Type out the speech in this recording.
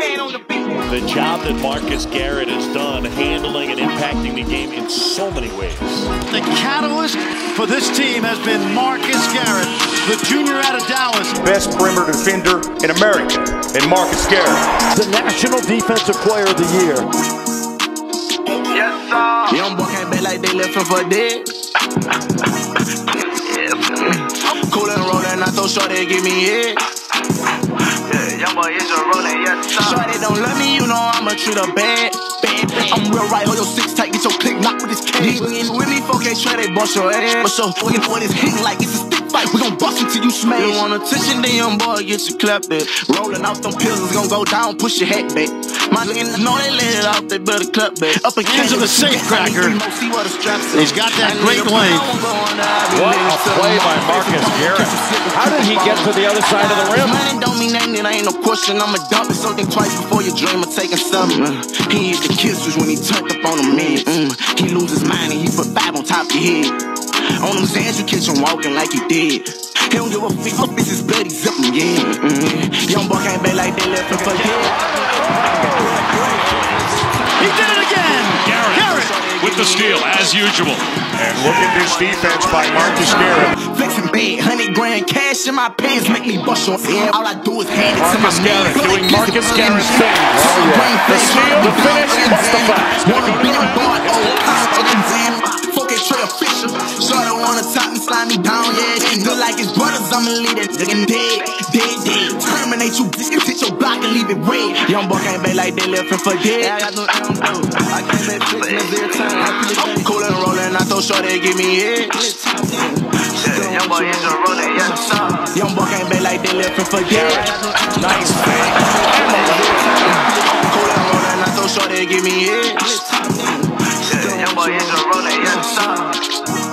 man on the beat. The job that Marcus Garrett has done handling and impacting the game in so many ways. The catalyst for this team has been Marcus Garrett, the junior out of Dallas. Best perimeter defender in America, and Marcus Garrett. The National Defensive Player of the Year. Yes, sir. Young boy came back like they left him for dead. Cool and rolling, I throw short, they give me head. Young boy is a rolling, yes, sir. Shorty don't love me, you know I'ma treat her bad. I'm real right, hold your six tight, get your click knock with this cage. With me, 4K try they bust your ass. But so fucking what is hitting like it's a stick fight. We gon' bust until you smash. You want attention, then young boy get your clap back. Rolling out them pills, it's gon' go down, push your head back. My niggas know they let it out, they better clap back. Up against the safecracker. He's got that great length. What a play by Marcus Garrett. How did he get to the other side of the rim? Money don't mean nothing, it ain't no question. I'ma dump it, so think twice before you dream of taking something. He hit the kisses when he turned up on the man. He lose his mind and he put 5 on top of your head. On them sands, you catch him walking like he did. He don't give a fuck if his bloody zippin', yeah. Young boy came back like they left him for dead. He did it again! Garrett with the steal, as usual. And look at this defense by Marcus Garrett. Flexing bad, 100 grand cash in my pants make me bust your head. All I do is hand it to my Marcus man. Garrett doing Marcus Garrett things. The steal, the finish, what's the fact? Wanna be a boy, Tray official. Sure don't wanna top me, slide me down, yeah. Look like his brothers, I'ma leave that nigga dead. Terminate you, hit your block and leave it red. Young boy came back like they left him for dead. I got no I came back fixing every time. I'm cool and rolling, I throw short, they give me head. Young boy is a rolling, yes, sir. Young boy came back like they left him for dead. Nice fake. Cool and rolling, I throw short, they give me head. Young boy is a rolling, yes, sir.